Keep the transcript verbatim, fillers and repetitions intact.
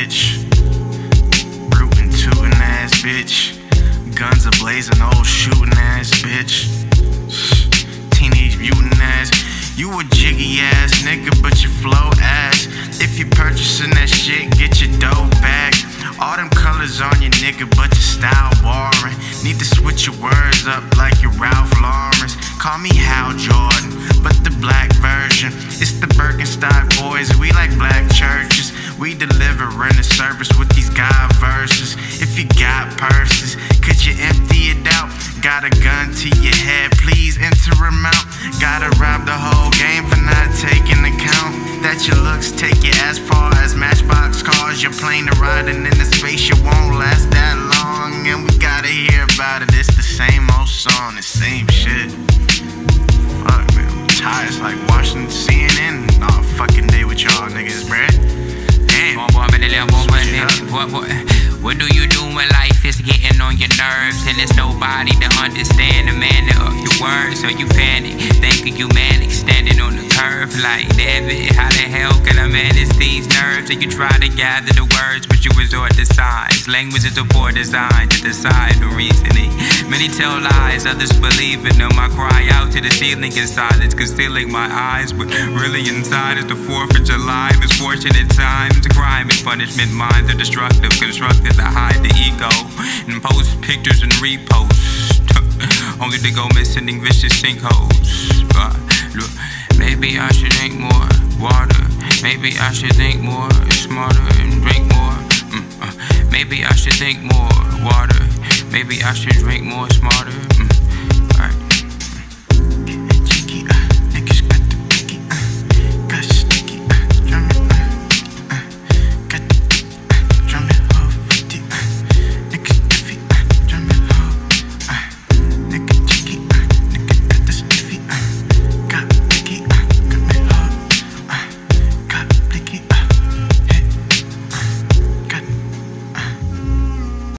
bitch. Rootin' tootin' ass bitch. Guns a-blazing, old shootin' ass bitch. Teenage mutant ass. You a jiggy ass nigga, but your flow ass. If you purchasing that shit, get your dough back. All them colors on your nigga, but your style boring. Need to switch your words up like your Ralph Lauren's. Call me Hal Jordan, but the black version. It's the Birkenstock boys, we like black churches. We delivering a service with these God verses. If you got purses, could you empty it out? Got a gun to your head, please enter them out. Gotta rob the whole game for not taking account that your looks take you as far as Matchbox cars. You're plane riding in the space, you won't last that long. And we gotta hear about it, it's the same old song, the same shit. Fuck man, I'm tired, it's like watching C N N all fucking day with y'all niggas, bruh. Damn. What, what, what do you do when life is getting on your nerves and there's nobody to understand the manner of your words? So you panic, thinking you manic, standing on the curve like, damn it, how the hell can I manage these nerves? And you try to gather the words, but you resort to signs. Language is a poor design to decide the reasoning. Many tell lies, others believe in them. I cry out to the ceiling in silence, concealing my eyes, but really inside is the fourth of July. Misfortunate times, crime and punishment, minds are destructive, constructed to hide the ego, and post pictures and repost, only to go missing in vicious sinkholes. But look, maybe I should drink more water. Maybe I should think more, smarter, and drink more. Mm, uh, maybe I should think more water. Maybe I should drink more, smarter.